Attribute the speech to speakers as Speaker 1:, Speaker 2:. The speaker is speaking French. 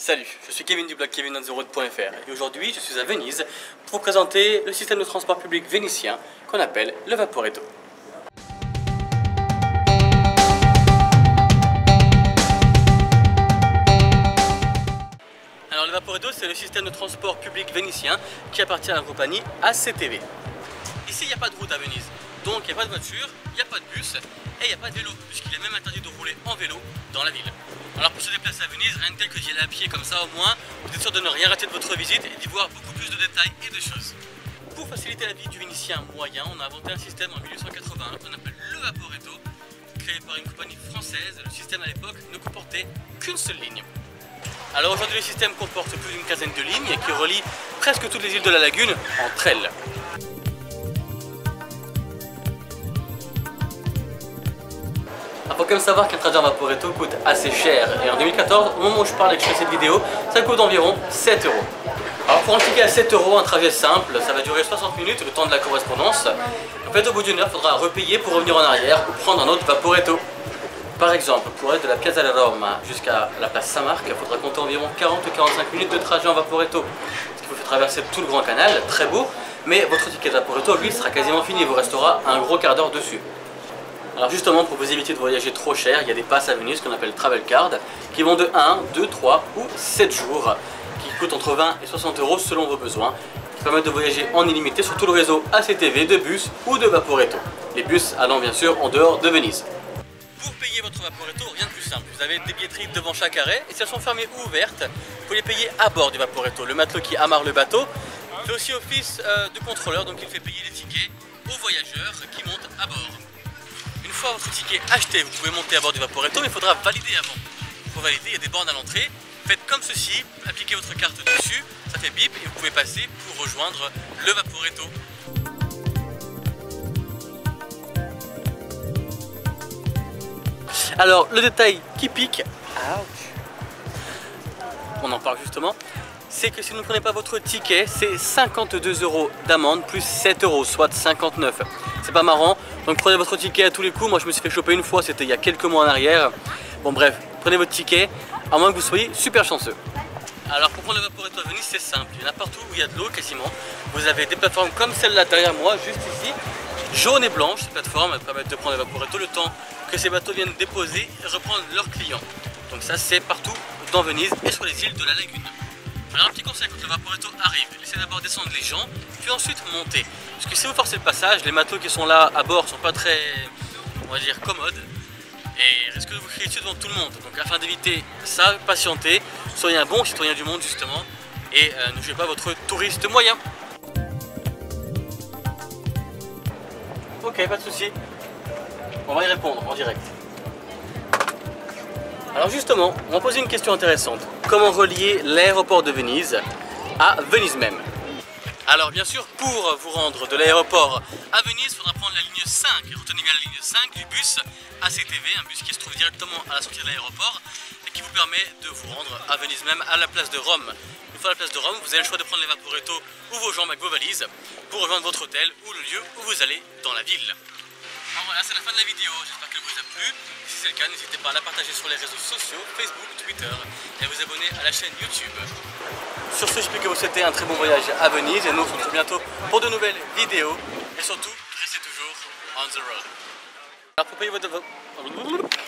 Speaker 1: Salut, je suis Kevin du blog kevinontheroad.fr et aujourd'hui je suis à Venise pour vous présenter le système de transport public vénitien qu'on appelle le Vaporetto. Alors le Vaporetto, c'est le système de transport public vénitien qui appartient à la compagnie ACTV. Ici il n'y a pas de route à Venise, donc il n'y a pas de voiture, il n'y a pas de bus et il n'y a pas de vélo puisqu'il est même interdit de rouler en vélo dans la ville. Alors pour se déplacer à Venise, rien de tel que d'y aller à pied comme ça au moins, vous êtes sûr de ne rien rater de votre visite et d'y voir beaucoup plus de détails et de choses. Pour faciliter la vie du Vénitien moyen, on a inventé un système en 1881 qu'on appelle le Vaporetto, créé par une compagnie française. Le système à l'époque ne comportait qu'une seule ligne. Alors aujourd'hui le système comporte plus d'une quinzaine de lignes qui relient presque toutes les îles de la lagune entre elles. Il faut quand même savoir qu'un trajet en Vaporetto coûte assez cher et en 2014, au moment où je parle et que je fais cette vidéo, ça coûte environ 7 €. Alors pour un ticket à 7 €, un trajet simple, ça va durer 60 minutes, le temps de la correspondance. En fait au bout d'une heure, il faudra repayer pour revenir en arrière ou prendre un autre Vaporetto. Par exemple, pour aller de la Piazza della Roma jusqu'à la place Saint-Marc, il faudra compter environ 40 ou 45 minutes de trajet en Vaporetto. Ce qui vous fait traverser tout le grand canal, très beau, mais votre ticket de Vaporetto, lui, sera quasiment fini, il vous restera un gros quart d'heure dessus. Alors justement, pour vous éviter de voyager trop cher, il y a des passes à Venise qu'on appelle Travel Card qui vont de 1, 2, 3 ou 7 jours, qui coûtent entre 20 et 60 € selon vos besoins, qui permettent de voyager en illimité sur tout le réseau ACTV de bus ou de Vaporetto. Les bus allant bien sûr en dehors de Venise. Pour payer votre Vaporetto, rien de plus simple. Vous avez des billetteries devant chaque arrêt et si elles sont fermées ou ouvertes, vous pouvez les payer à bord du Vaporetto. Le matelot qui amarre le bateau fait aussi office de contrôleur, donc il fait payer les tickets aux voyageurs qui montent à bord. Une fois votre ticket acheté, vous pouvez monter à bord du Vaporetto, mais il faudra valider avant. Pour valider, il y a des bornes à l'entrée. Faites comme ceci, appliquez votre carte dessus, ça fait bip et vous pouvez passer pour rejoindre le Vaporetto. Alors, le détail qui pique, on en parle justement, c'est que si vous ne prenez pas votre ticket, c'est 52 € d'amende plus 7 €, soit 59. C'est pas marrant, donc prenez votre ticket à tous les coups. Moi je me suis fait choper une fois, c'était il y a quelques mois en arrière. Bon bref, prenez votre ticket, à moins que vous soyez super chanceux. Alors pour prendre le Vaporetto à Venise, c'est simple, il y en a partout où il y a de l'eau quasiment. Vous avez des plateformes comme celle-là derrière moi, juste ici, jaune et blanche. Ces plateformes elles permettent de prendre le Vaporetto le temps que ces bateaux viennent déposer et reprendre leurs clients. Donc ça c'est partout dans Venise et sur les îles de la lagune. Alors un petit conseil quand le Vaporetto arrive, essayez d'abord descendre les gens, puis ensuite monter. Parce que si vous forcez le passage, les matelots qui sont là à bord sont pas très, on va dire, commodes et risquent de vous crier dessus devant tout le monde. Donc afin d'éviter ça, patientez, soyez un bon citoyen du monde justement et ne jouez pas votre touriste moyen. Ok, pas de souci. On va y répondre en direct. Alors justement, on va poser une question intéressante. Comment relier l'aéroport de Venise à Venise même? Alors bien sûr, pour vous rendre de l'aéroport à Venise, il faudra prendre la ligne 5. Retenez bien la ligne 5 du bus ACTV, un bus qui se trouve directement à la sortie de l'aéroport et qui vous permet de vous rendre à Venise même, à la place de Rome. Une fois à la place de Rome, vous avez le choix de prendre les Vaporetto ou vos jambes avec vos valises pour rejoindre votre hôtel ou le lieu où vous allez dans la ville. Alors voilà, c'est la fin de la vidéo, j'espère qu'elle vous a plu. Si c'est le cas, n'hésitez pas à la partager sur les réseaux sociaux, Facebook, Twitter et à vous abonner à la chaîne YouTube. Sur ce, je peux que vous souhaiter un très bon voyage à Venise et nous on se retrouve bientôt pour de nouvelles vidéos. Et surtout, restez toujours on the road. Alors pour payer votre...